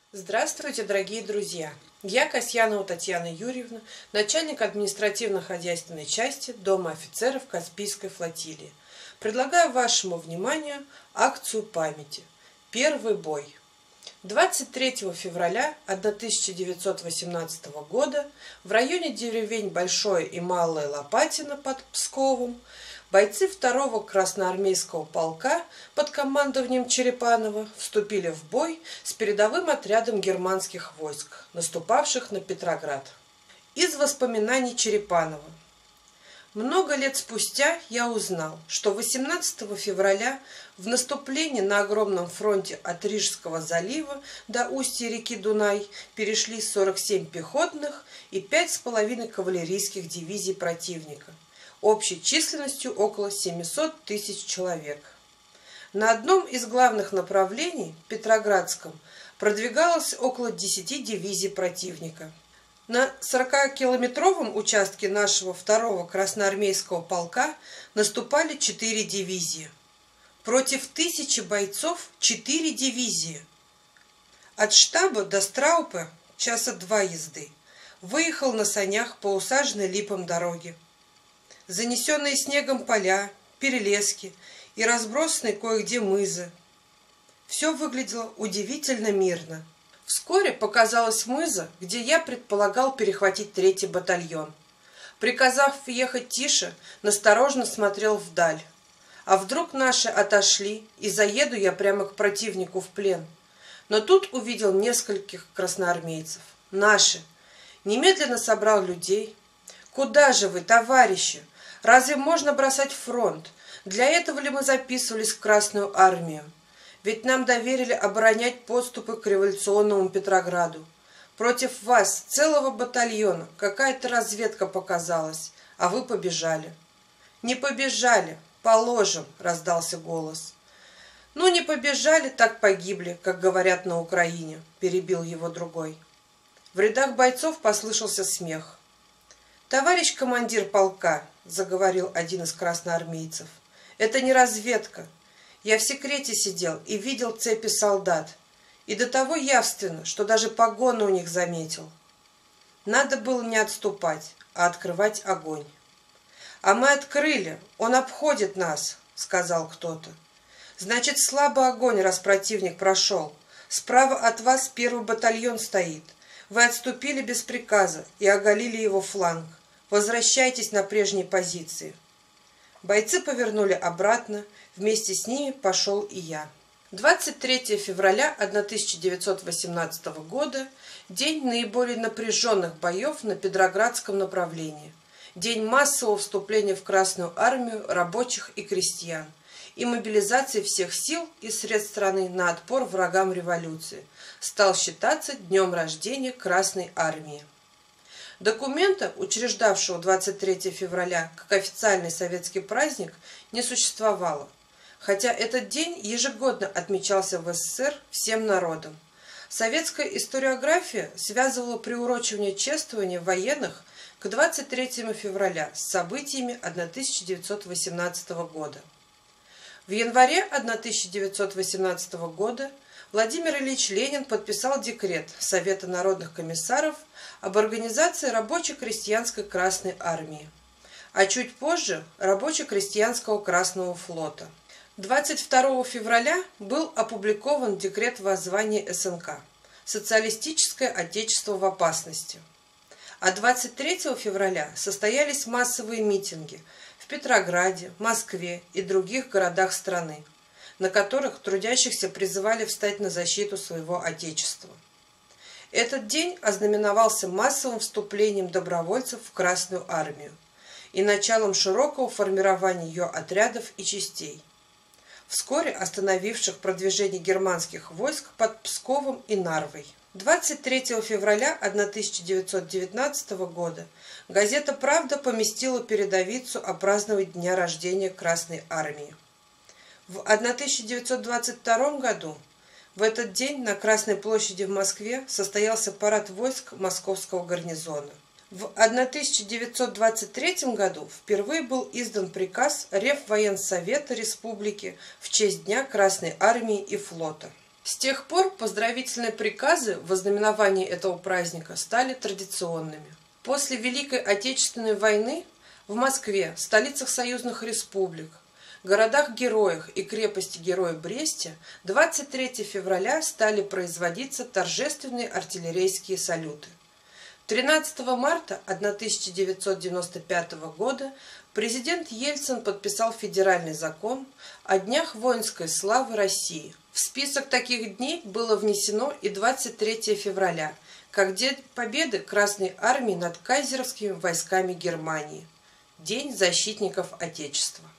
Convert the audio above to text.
Здравствуйте, дорогие друзья! Я Касьянова Татьяна Юрьевна, начальник административно-хозяйственной части Дома офицеров Каспийской флотилии. Предлагаю вашему вниманию акцию памяти «Первый бой». 23 февраля 1918 года в районе деревень Большое и Малое Лопатино под Псковом бойцы 2-го красноармейского полка под командованием Черепанова вступили в бой с передовым отрядом германских войск, наступавших на Петроград. Из воспоминаний Черепанова. Много лет спустя я узнал, что 18 февраля в наступлении на огромном фронте от Рижского залива до устья реки Дунай перешли 47 пехотных и 5,5 кавалерийских дивизий противника, общей численностью около 700 тысяч человек. На одном из главных направлений, Петроградском, продвигалось около 10 дивизий противника. На 40-километровом участке нашего 2-го красноармейского полка наступали 4 дивизии. Против 1000 бойцов 4 дивизии. От штаба до Страупа часа 2 езды. Выехал на санях по усаженной липам дороге. Занесенные снегом поля, перелески и разбросанные кое-где мызы. Все выглядело удивительно мирно. Вскоре показалась мыза, где я предполагал перехватить 3-й батальон. Приказав ехать тише, настороженно смотрел вдаль. А вдруг наши отошли, и заеду я прямо к противнику в плен. Но тут увидел нескольких красноармейцев. Наши. Немедленно собрал людей. «Куда же вы, товарищи? Разве можно бросать фронт? Для этого ли мы записывались в Красную армию? Ведь нам доверили оборонять подступы к революционному Петрограду. Против вас, целого батальона, какая-то разведка показалась, а вы побежали». «Не побежали, положим», — раздался голос. «Ну, не побежали, так погибли, как говорят на Украине», — перебил его другой. В рядах бойцов послышался смех. «Товарищ командир полка», — заговорил один из красноармейцев, — «это не разведка. Я в секрете сидел и видел цепи солдат, и до того явственно, что даже погоны у них заметил. Надо было не отступать, а открывать огонь». «А мы открыли, он обходит нас», — сказал кто-то. «Значит, слабый огонь, раз противник прошел. Справа от вас 1-й батальон стоит. Вы отступили без приказа и оголили его фланг. Возвращайтесь на прежние позиции». Бойцы повернули обратно, вместе с ними пошел и я. 23 февраля 1918 года – день наиболее напряженных боев на Петроградском направлении, день массового вступления в Красную армию рабочих и крестьян и мобилизации всех сил и средств страны на отпор врагам революции, стал считаться днем рождения Красной армии. Документа, учреждавшего 23 февраля как официальный советский праздник, не существовало, хотя этот день ежегодно отмечался в СССР всем народом. Советская историография связывала приурочивание чествования военных к 23 февраля с событиями 1918 года. В январе 1918 года Владимир Ильич Ленин подписал декрет Совета народных комиссаров об организации рабоче-крестьянской Красной армии, а чуть позже рабоче-крестьянского Красного флота. 22 февраля был опубликован декрет воззвания СНК «Социалистическое отечество в опасности». А 23 февраля состоялись массовые митинги в Петрограде, Москве и других городах страны, на которых трудящихся призывали встать на защиту своего Отечества. Этот день ознаменовался массовым вступлением добровольцев в Красную армию и началом широкого формирования ее отрядов и частей, вскоре остановивших продвижение германских войск под Псковом и Нарвой. 23 февраля 1919 года газета «Правда» поместила передовицу о праздновании дня рождения Красной армии. В 1922 году в этот день на Красной площади в Москве состоялся парад войск Московского гарнизона. В 1923 году впервые был издан приказ Реввоенсовета Республики в честь Дня Красной армии и флота. С тех пор поздравительные приказы в ознаменовании этого праздника стали традиционными. После Великой Отечественной войны в Москве, столицах союзных республик, городах-героях и крепости-героя Бресте 23 февраля стали производиться торжественные артиллерийские салюты. 13 марта 1995 года президент Ельцин подписал федеральный закон о Днях воинской славы России. В список таких дней было внесено и 23 февраля, как День Победы Красной Армии над кайзеровскими войсками Германии, День защитников Отечества.